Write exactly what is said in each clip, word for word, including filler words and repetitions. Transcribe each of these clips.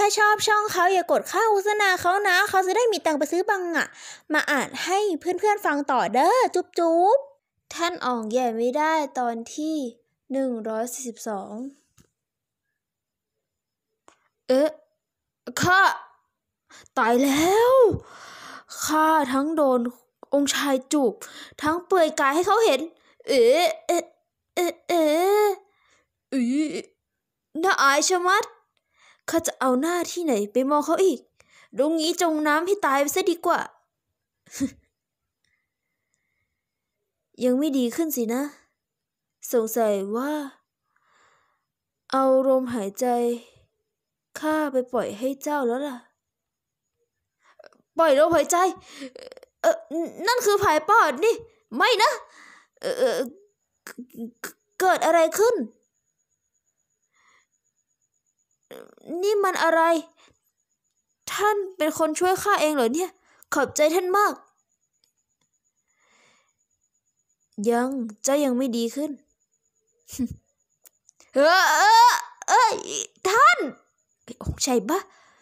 ชอบช่องเขาอย่ากดค่าโฆษณาเขานะเขาจะได้มีตังค์ไปซื้อบังอะมาอ่านให้เพื่อนๆฟังต่อเด้อจุ๊บจุ๊บท่านอ่องแย่ไม่ได้ตอนที่หนึ่งร้อยสี่สิบสองเอ๊ะข้าตายแล้วข้าทั้งโดนองค์ชายจูบทั้งเปลือยกายให้เขาเห็นเอ๊ะเอ๊ะเอ๊ะเอ๊ะอือน่าอายชะมัดข้าจะเอาหน้าที่ไหนไปมองเขาอีกตรงนี้จมน้ำให้ตายไปซะดีกว่า ยังไม่ดีขึ้นสินะสงสัยว่าเอาลมหายใจข้าไปปล่อยให้เจ้าแล้วล่ะปล่อยลมหายใจเออนั่นคือผายปอดนี่ไม่นะเออเกิดอะไรขึ้นนี่มันอะไรท่านเป็นคนช่วยข้าเองเหรอเนี่ยขอบใจท่านมากยังเจ้ายังไม่ดีขึ้น เออเออเอ้ยท่านโอ้ใช่ปะ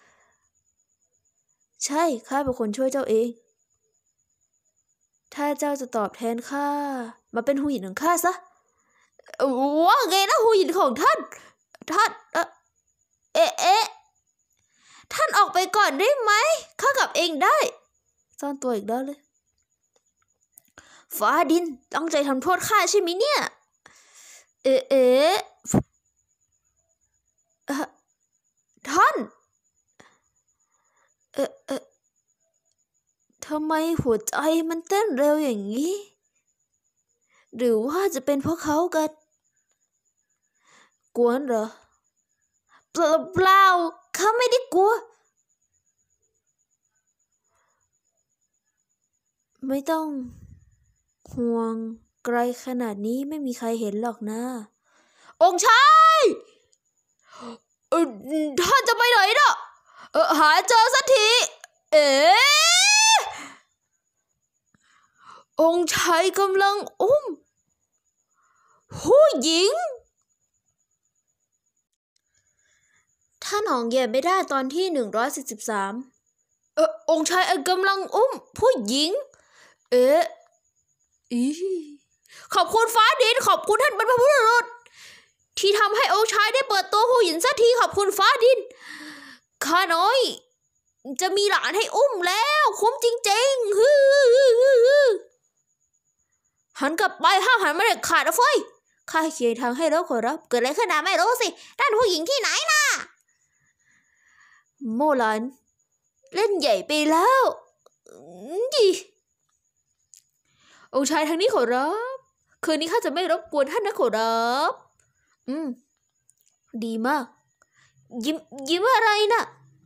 ใช่ข้าเป็นคนช่วยเจ้าเองถ้าเจ้าจะตอบแทนข้ามาเป็นหูหยินของข้าซะว่าไงนะหูหยินของท่านท่านเออเอ๊ะเอ๊ะท่านออกไปก่อนได้ไหมข้ากลับเองได้ซ่อนตัวอีกแล้วเลยฟ้าดินตั้งใจทำโทษข้าใช่ไหมเนี่ยเอ๊ะเอ๊ะท่านเอ๊ะเอ๊ะทำไมหัวใจมันเต้นเร็วอย่างนี้หรือว่าจะเป็นเพราะเขากันกวนเหรอเปล่าเปล่าข้าไม่ได้กลัวไม่ต้องห่วงไกลขนาดนี้ไม่มีใครเห็นหรอกนะองค์ชายเออท่านจะไปไหนน่ะเออหาเจอสักทีเอ๋องค์ชายกำลังอุ้มผู้หญิงท่านหองแย่ไม่ได้ตอนที่หนึ่งร้อยสี่สิบสามเออองค์ชายกำลังอุ้มผู้หญิงเอ๊ะอีขอบคุณฟ้าดินขอบคุณท่านบรรพบุรุษที่ทำให้องค์ชายได้เปิดตัวผู้หญิงสักทีขอบคุณฟ้าดินข้าน้อยจะมีหลานให้อุ้มแล้วคุ้มจริงๆฮึหันกลับไปห้ามหันมาเด็ดขาดนะเฟ้ยข้าเขียนทางให้แล้วขอรับเกิดอะไรขึ้นนะไม่รู้สินั่นผู้หญิงที่ไหนน่ะโมลันเล่นใหญ่ไปแล้วยี่องค์ชายทางนี้ขอรับคืนนี้ข้าจะไม่รบกวนท่านนะขอรับอืมดีมากยิ้มยิ้มอะไรน่ะ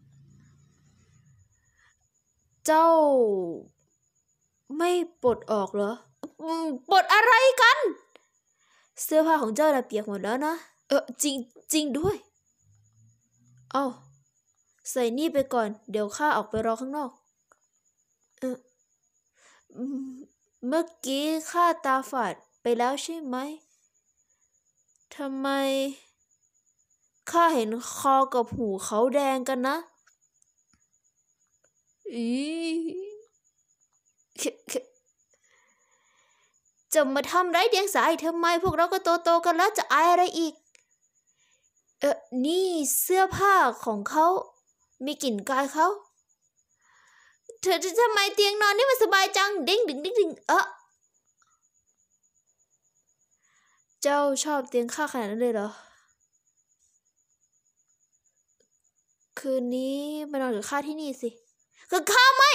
เจ้าไม่ปลดออกเหรอปลดอะไรกันเสื้อผ้าของเจ้าน่ะเปียกหมดแล้วนะเออจริงจริงด้วยเอ้าใส่นี่ไปก่อนเดี๋ยวข้าออกไปรอข้างนอกเออเมื่อกี้ข้าตาฝาดไปแล้วใช่ไหมทำไมข้าเห็นคอกับหูเขาแดงกันนะอีจะมาทำไร้เดียงสาอีกทำไมพวกเราก็โตโตกันแล้วจะอายอะไรอีกเออนี่เสื้อผ้าของเขามีกลิ่นกายเขาเธอทำไมเตียงนอนนี่มันสบายจังดิ้งดิ้งดิ้งดิ้งเออเจ้าชอบเตียงข้าขนาดนั้นเลยเหรอคืนนี้มานอนกับข้าที่นี่สิกับข้าไม่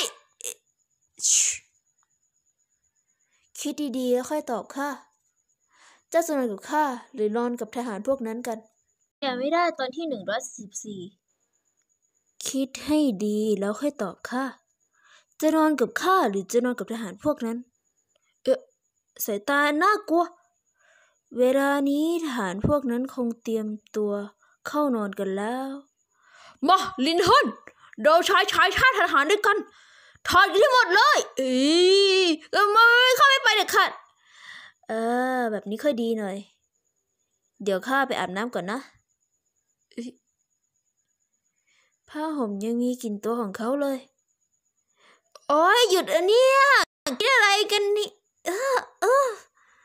คิดดีๆแล้วค่อยตอบข้าเจ้าจะนอนกับข้าหรือนอนกับทหารพวกนั้นกันอย่าไม่ได้ตอนที่หนึ่งร้อยสิบสี่คิดให้ดีแล้วค่อยตอบข้าจะนอนกับข้าหรือจะนอนกับทหารพวกนั้นเอ๊ะสายตาน่ากลัวเวลานี้ทหารพวกนั้นคงเตรียมตัวเข้านอนกันแล้วมาลินฮันเราชายชายชาติทหารด้วยกันถอดกันทั้งหมดเลยอีเออไม่ข้าไม่ไปเด็ดขาดเออแบบนี้ค่อยดีหน่อยเดี๋ยวข้าไปอาบน้ำก่อนนะพผ้าห่มยังมีกลิ่นตัวของเขาเลยโอ้ยหยุดอันเนี้ยคิดอะไรกันนี่เออเออ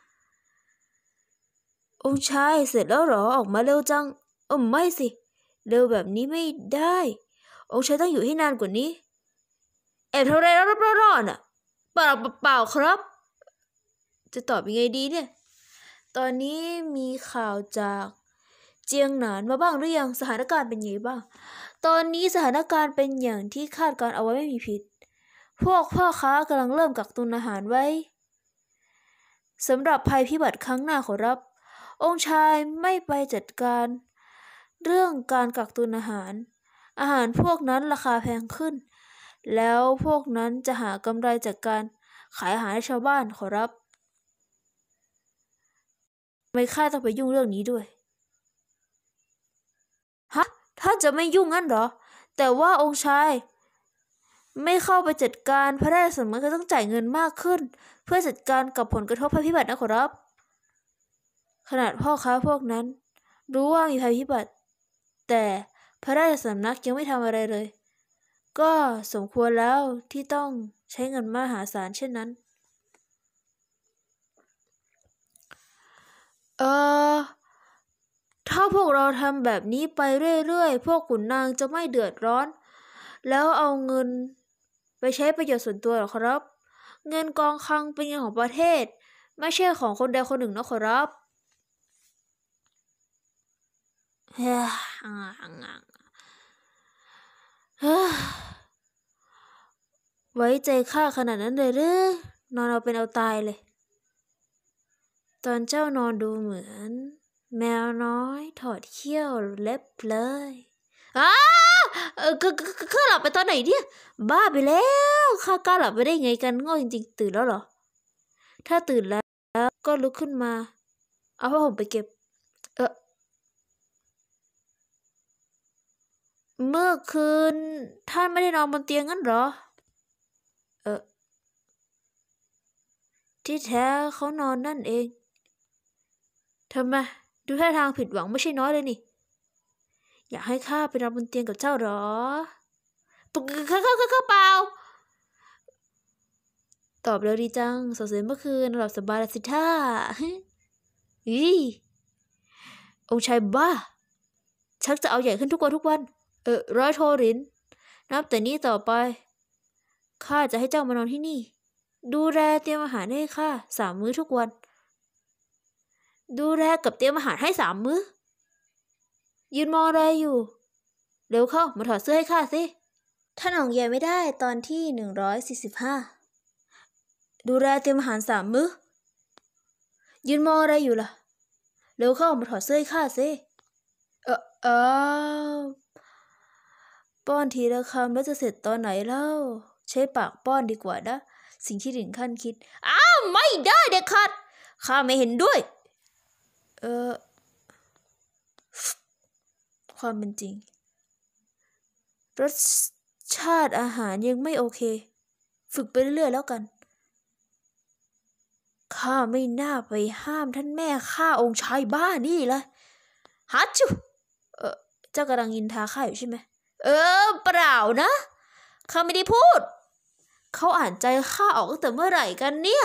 องค์ชายเสร็จแล้วเหรอออกมาเร็วจังเออไม่สิเร็วแบบนี้ไม่ได้องค์ชายต้องอยู่ให้นานกว่านี้แอบทำอะไรรอบๆร้อนอ่ะเปล่าเปล่าครับจะตอบยังไงดีเนี่ยตอนนี้มีข่าวจากเจียงหนานมาบ้างหรือยังสถานการณ์เป็นยังไงบ้างตอนนี้สถานการณ์เป็นอย่างที่คาดการเอาไว้ไม่มีผิดพวกพ่อค้ากำลังเริ่มกักตุนอาหารไว้สำหรับภัยพิบัติครั้งหน้าขอรับองค์ชายไม่ไปจัดการเรื่องการกักตุนอาหารอาหารพวกนั้นราคาแพงขึ้นแล้วพวกนั้นจะหากำไรจากการขายอาหารให้ชาวบ้านขอรับไม่ข้าต้องไปยุ่งเรื่องนี้ด้วยฮะถ้าจะไม่ยุ่งงั้นเหรอแต่ว่าองค์ชายไม่เข้าไปจัดการพระราชสำนักก็ต้องจ่ายเงินมากขึ้นเพื่อจัดการกับผลกระทบภัยพิบัตินะขอรับขนาดพ่อค้าพวกนั้นรู้ว่ามีภัยพิบัติแต่พระราชสำนักยังไม่ทำอะไรเลยก็สมควรแล้วที่ต้องใช้เงินมหาศาลเช่นนั้นเออถ้าพวกเราทำแบบนี้ไปเรื่อยๆพวกขุนนางจะไม่เดือดร้อนแล้วเอาเงินไปใช้ประโยชน์ส่วนตัวหรอครับเงินกองคลังเป็นเงินของประเทศไม่ใช่ของคนใดคนหนึ่งนะขอรับเฮ้ยไว้ใจข้าขนาดนั้นเลยหรือนอนเอาเป็นเอาตายเลยตอนเจ้านอนดูเหมือนแมวน้อยถอดเขี้ยวเล็บเลยอ้าเออข้าหลับไปตอนไหนเนี่ยบ้าไปแล้วข้ากล้าหลับไปได้ไงกันโง่จริงๆตื่นแล้วเหรอถ้าตื่นแล้วก็ลุกขึ้นมาเอาผ้าห่มไปเก็บเออเมื่อคืนท่านไม่ได้นอนบนเตียงงั้นเหรอเออที่แท้เขานอนนั่นเองทำไมดูท่าทางผิดหวังไม่ใช่น้อยเลยนี่อยากให้ข้าไปนอนบนเตียงกับเจ้าหรอปุ๊กข้าข้าข้าข้าเปล่าตอบเร็วดีจังสงสัยเมื่อคืนหลับสบายแล้วสิท่าอีองค์ชายบ้าชักจะเอาใหญ่ขึ้นทุกวันทุกวันเออร้อยโทรินนับแต่นี้ต่อไปข้าจะให้เจ้ามานอนที่นี่ดูแลเตรียมอาหารให้ข้าสามมื้อทุกวันดูแลกับเตรียมอาหารให้สามมื้อยืนมองอะไรอยู่เร็วเข้ามาถอดเสื้อให้ข้าสิท่านออกแย่ไม่ได้ตอนที่หนึ่งร้อยสี่สิบห้าดูแลเตรียมอาหารสามมื้อยืนมองอะไรอยู่ล่ะเร็วเข้ามาถอดเสื้อให้ข้าสิเออเออป้อนทีละคำแล้วจะเสร็จตอนไหนเล่าใช้ปากป้อนดีกว่านะสิ่งที่ถึงขั้นคิดอ้าวไม่ได้เด็ดขาดข้าไม่เห็นด้วยเออความเป็นจริงรสชาติอาหารยังไม่โอเคฝึกไปเรื่อยๆแล้วกันข้าไม่น่าไปห้ามท่านแม่ข้าองค์ชายบ้านี่เลยฮัจจุเออเจ้ากำลังยินทาข้าอยู่ใช่ไหมเออเปล่านะข้าไม่ได้พูดเขาอ่านใจข้าออกตั้งแต่เมื่อไหร่กันเนี่ย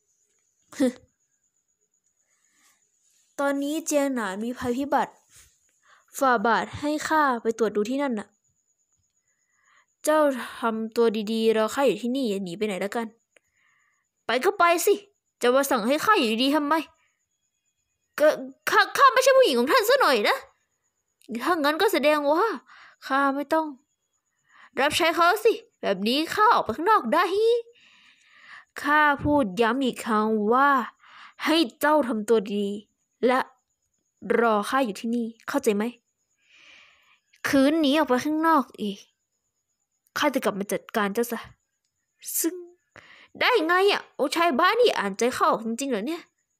ตอนนี้เจียงหนานมีภัยพิบัติฝ่าบาทให้ข้าไปตรวจดูที่นั่นน่ะเจ้าทำตัวดีๆรอข้าอยู่ที่นี่อย่าหนีไปไหนแล้วกันไปก็ไปสิจะมาสั่งให้ข้าอยู่ดีๆทำไมก็ข้าข้าไม่ใช่ผู้หญิงของท่านซะหน่อยนะถ้างั้นก็แสดงว่าข้าไม่ต้องรับใช้เขาสิแบบนี้ข้าออกไปข้างนอกได้ข้าพูดย้ำอีกครั้งว่าให้เจ้าทำตัวดีและรอข้าอยู่ที่นี่เข้าใจไหมคืนนี้ออกไปข้างนอกอีกข้าจะกลับมาจัดการเจ้าซะซึ่งได้ไงอ่ะโอ้ชายบ้านี่อ่านใจเข้าออกจริงๆเหรอเนี่ย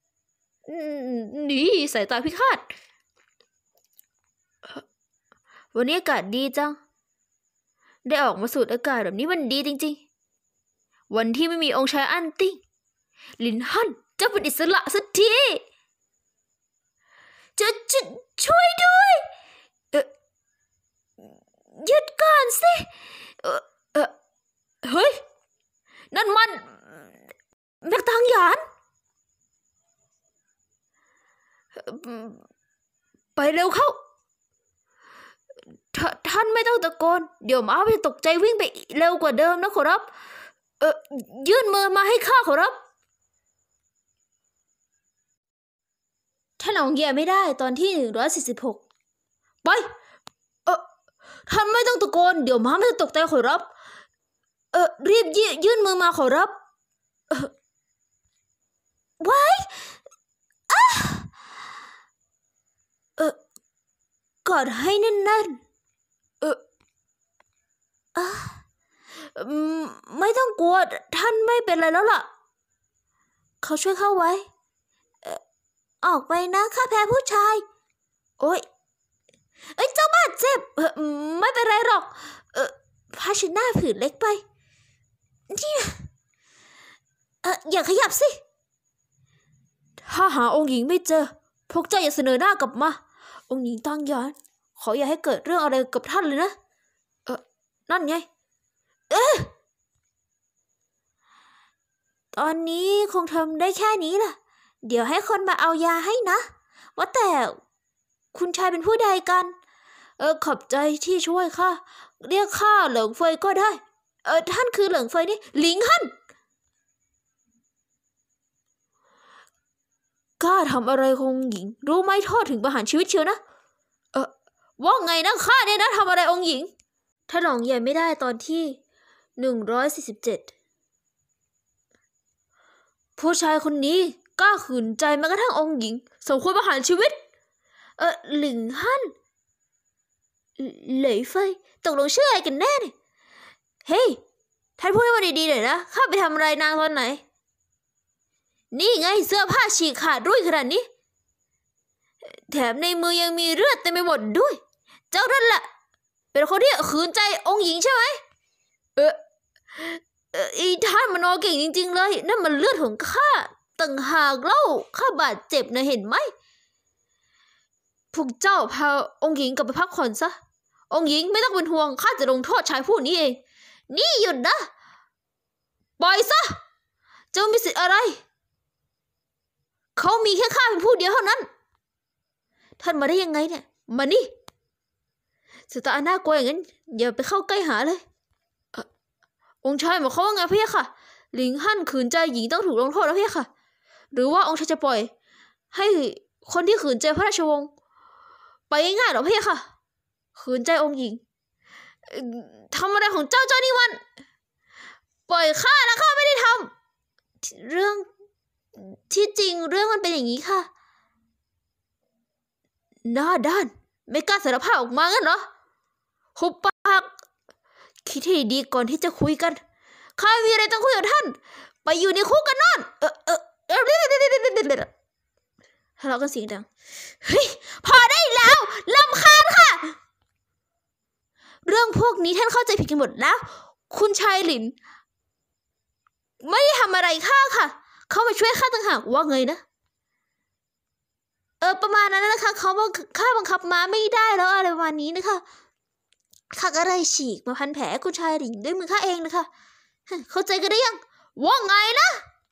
นี่สายตาพิฆาตวันนี้อากาศดีจังได้ออกมาสูดอากาศแบบนี้มันดีจริงๆวันที่ไม่มีองค์ชายอันติ้งลินฮั่นจะเป็นอิสระสักทีจะจะช่วยด้วยเออหยุดก่อนนสิเออเออเฮ้ยนั่นมันแม็กตังหยานไปเร็วเข้าท่านไม่ต้องตะโกนเดี๋ยวม้าจะตกใจวิ่งไปเร็วกว่าเดิมนะขอรับเออยื่นมือมาให้ข้าขอรับท่านออกแย่ไม่ได้ตอนที่หนึ่งร้อยสี่สิบหกไปเออท่านไม่ต้องตะโกนเดี๋ยวม้าจะตกใจขอรับเออรีบยื่นมือมาขอรับเออไว้เออกอดให้แน่นๆเอออะไม่ต้องกลัวท่านไม่เป็นไรแล้วล่ะเขาช่วยเข้าไว้ออกไปนะข้าแพ้ผู้ชายโอ๊ยเอ้ยเจ้าบาดเจ็บไม่เป็นไรหรอกเออผ้าเช็ดหน้าผืนเล็กไปนี่เอออย่าขยับสิถ้าหาองค์หญิงไม่เจอพวกเจ้าอย่าเสนอหน้ากลับมาองค์หญิงตั้งยานขออย่าให้เกิดเรื่องอะไรกับท่านเลยนะเออนั่นไงเออตอนนี้คงทำได้แค่นี้ล่ะเดี๋ยวให้คนมาเอายาให้นะว่าแต่คุณชายเป็นผู้ใดกันเออขอบใจที่ช่วยข้าเรียกข้าเหลิงเฟยก็ได้เออท่านคือเหลิงเฟยนี่หลิงฮั่นกล้าทำอะไรคงหญิงรู้ไหมโทษถึงประหารชีวิตเชียวนะเออว่าไงนะข้าเนี่ยนะทำอะไรองค์หญิงถ้าหลงใหญ่ไม่ได้ตอนที่หนึ่งร้อยสี่สิบเจ็ดผู้ชายคนนี้กล้าขืนใจแม้กระทั่งองค์หญิงสมควรประหารชีวิตเออหลิงฮั่นเหลยเฟยตกลงชื่ออะไรกันแน่เนี่ยเฮ้ยท่านพูดให้มาดีๆหน่อยนะข้าไปทำอะไรนางตอนไหนนี่ไงเสื้อผ้าฉีกขาดด้วยขนาดนี้แถมในมือยังมีเลือดเต็มไปหมดด้วยเจ้านั่นแหละเป็นคนที่ขืนใจองค์หญิงใช่ไหมเออเอออีท่านมันนอเก่งจริงๆเลยนั่นมันเลือดของข้าต่างหากเล่าข้าบาดเจ็บนะเห็นไหมพวกเจ้าพาองค์หญิงกลับไปพักผ่อนซะองค์หญิงไม่ต้องเป็นห่วงข้าจะลงโทษชายผู้นี้เองนี่หยุดนะปล่อยซะเจ้ามีสิทธิ์อะไรเขามีแค่ข้าเป็นผู้เดียวเท่านั้นท่านมาได้ยังไงเนี่ยมานี่สตาร์น่ากลัวอย่างนั้นอย่าไปเข้าใกล้หาเลยองค์ชายหมายความว่าไงพี่ค่ะหลิงฮั่นขืนใจหญิงต้องถูกลงโทษแล้วพี่ค่ะหรือว่าองค์ชายจะปล่อยให้คนที่ขืนใจพระราชวงศ์ไปง่ายๆหรอพี่ค่ะขืนใจองค์หญิงทำอะไรของเจ้าเจ้านี่วันปล่อยข้านะข้าไม่ได้ทำเรื่องที่จริงเรื่องมันเป็นอย่างนี้ค่ะหน้าด้านไม่กล้าสารภาพออกมางั้นเหรอหุบปากคิดให้ดีก่อนที่จะคุยกันข้ามีอะไรต้องคุยกับท่านไปอยู่ในคุกกันนอนเออเออเออทะเลาะกันเสียงดังเฮ้ยพอได้แล้วรำคาญค่ะเรื่องพวกนี้ท่านเข้าใจผิดกันหมดแล้วคุณชายหลินไม่ได้ทำอะไรข้าค่ะเขามาช่วยข้าต่างหากว่าไงนะเออประมาณนั้นนะคะเขาบังข้าบังคับมาไม่ได้แล้วอะไรประมาณนี้นะคะข้าก็เลยฉีกมาพันแผลคุณชายหลินด้วยมือข้าเองนะคะเข้าใจกันได้ยังว่าไงนะ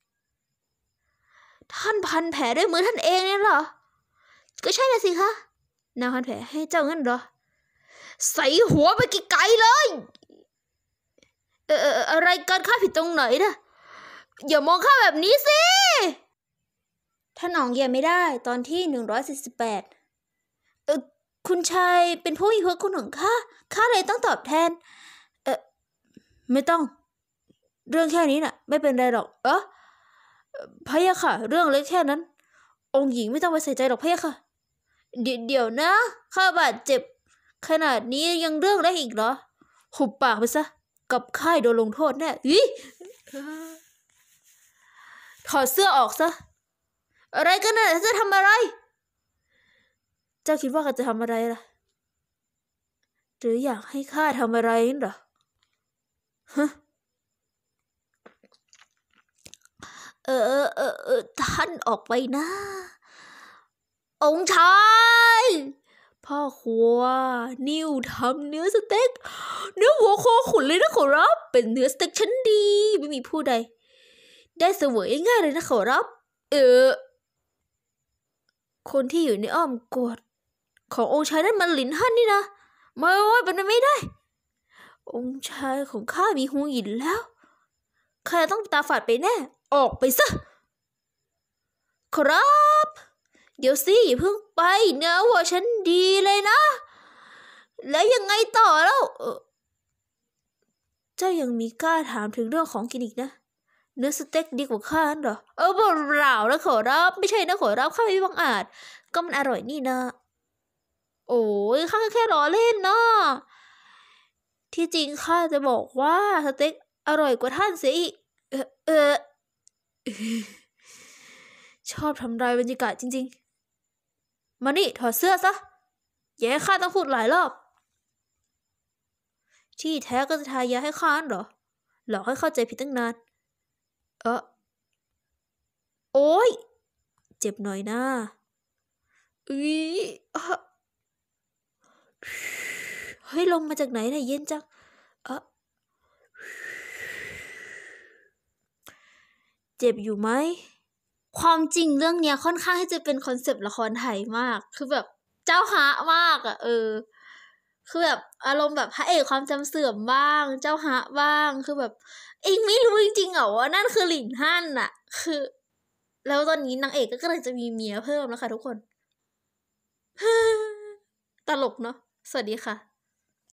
ท่านพันแผลด้วยมือท่านเองเนี่ยเหรอก็ใช่นะสิคะนางพันแผลให้เจ้างั้นเหรอใส่หัวไปไกลๆเลยเอออะไรกันข้าผิดตรงไหนนะอย่ามองข้าแบบนี้สิท่านอ๋องเยียไม่ได้ตอนที่หนึ่งร้อยสี่สิบแปดเออคุณชายเป็นผู้มีพระคุณของข้าข้าเลยต้องตอบแทนเออไม่ต้องเรื่องแค่นี้น่ะไม่เป็นไรหรอกเออพะยะค่ะเรื่องเล็กแค่นั้นองค์หญิงไม่ต้องไปใส่ใจหรอกพะยะค่ะเดี๋ยวเดี๋ยวนะข้าบาดเจ็บขนาดนี้ยังเรื่องเล็กอีกเหรอหุบปากไปซะกับข้าโดนลงโทษแน่อีถอดเสื้อออกซะอะไรกันน่ะจะทำอะไรเจ้าคิดว่าข้าจะทำอะไรล่ะหรืออยากให้ข้าทำอะไรนั่นเหรอฮะเออเออเออท่านออกไปนะองค์ชายพ่อครัวนิวทำเนื้อสเต็กเนื้อหัวโคขุนเลยนะขอรับเป็นเนื้อสเต็กชั้นดีไม่มีผู้ใดได้เสวยง่ายเลยนะขอรับเออคนที่อยู่ในอ้อมกอดขององค์ชายนั่นมันหลินฮั่นนี่นะไม่ว่าเป็นไปไม่ได้องค์ชายของข้ามีหูหยินแล้วข้าต้องตาฝาดไปแน่ออกไปซะครับเดี๋ยวสิอย่าเพิ่งไปเนื้อวัวฉันดีเลยนะแล้วยังไงต่อแล้วเออเจ้ายังมีกล้าถามถึงเรื่องของกินอีกนะเนื้อสเต็กดีกว่าข้าเหรอเออเปล่านะขอรับไม่ใช่นะขอรับข้าไม่บังอาจก็มันอร่อยนี่นะโอ้ยข้าแค่ล้อเล่นนะที่จริงข้าจะบอกว่าสเต็กอร่อยกว่าท่านเสียอีกเออเออชอบทำลายบรรยากาศจริงๆมานี่ถอดเสื้อซะอย่าให้ข้าต้องพูดหลายรอบที่แท้ก็จะทายาให้ข้าเหรอหลอกให้เข้าใจผิดตั้งนานเออโอ้ยเจ็บหน่อยนะอุ๊ยเฮ้ยลมมาจากไหนเนี่ยเย็นจังเออเจ็บอยู่ไหมความจริงเรื่องเนี้ยค่อนข้างที่จะเป็นคอนเซปต์ละครไทยมากคือแบบเจ้าฮะมากอะเออคือแบบอารมณ์แบบพระเอกความจำเสื่อมบ้างเจ้าฮะบ้างคือแบบเองไม่รู้จริงๆเหรอว่านั่นคือหลินฮั่นอะคือแล้วตอนนี้นางเอกก็กำลังจะมีเมียเพิ่มแล้วค่ะทุกคนตลกเนาะสวัสดีค่ะ